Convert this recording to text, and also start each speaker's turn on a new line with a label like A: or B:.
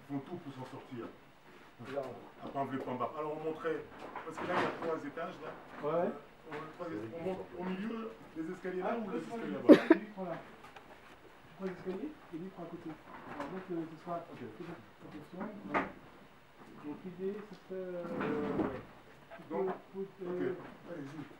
A: font tout pour s'en sortir.
B: Là,
A: Après, on veut pas en bas. Alors, on montrait, parce que là, il y a 3 étages, là.
B: ouais.
A: On monte au milieu, les escaliers là ou les escaliers là-bas?
B: Lui, prends là. Tu prends l'escalier et lui prend à côté. Alors, donc, ce sera. Ok. Attention. Ouais. Donc, l'idée, ce serait.
A: Donc,
B: Ok.
A: allez-y.